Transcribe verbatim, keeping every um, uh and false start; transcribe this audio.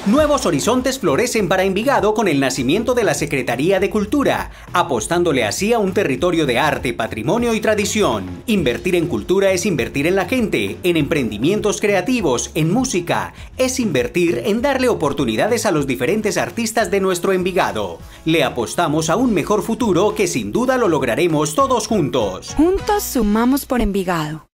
Nuevos horizontes florecen para Envigado con el nacimiento de la Secretaría de Cultura, apostándole así a un territorio de arte, patrimonio y tradición. Invertir en cultura es invertir en la gente, en emprendimientos creativos, en música. Es invertir en darle oportunidades a los diferentes artistas de nuestro Envigado. Le apostamos a un mejor futuro que sin duda lo lograremos todos juntos. Juntos sumamos por Envigado.